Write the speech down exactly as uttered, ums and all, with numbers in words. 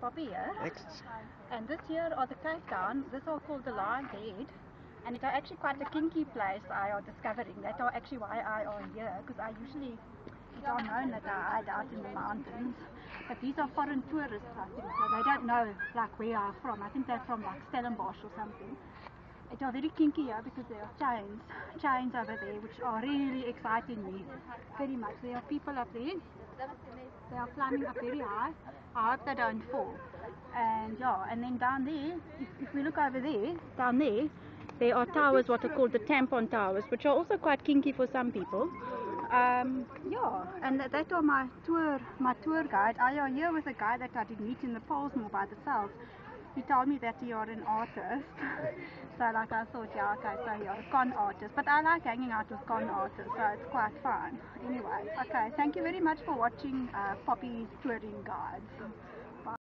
Poppy here. Next. And this here are the Cape Town. This are called the Lion's Head. And it are actually quite a kinky place I are discovering. That are actually why I are here. Because I usually, it are known that I hide out in the mountains. But these are foreign tourists, I think. So they don't know like where I'm from. I think they're from like Stellenbosch or something. It are very kinky here because there are chains. Chains over there which are really exciting me. Very much. There are people up there. They are climbing up very high. I hope they don't fall. And yeah, and then down there, if, if we look over there, down there, there are towers, what are called the tampon towers, which are also quite kinky for some people. Um, yeah, and that, that are my tour, my tour guide. I am here with a guy that I did meet in the Pollsmoor by the south. He told me that you are an artist. So like I thought, yeah, okay, so you're a con artist. But I like hanging out with con artists, so it's quite fun. Anyway, okay, thank you very much for watching uh, Poppy's Touring Guides.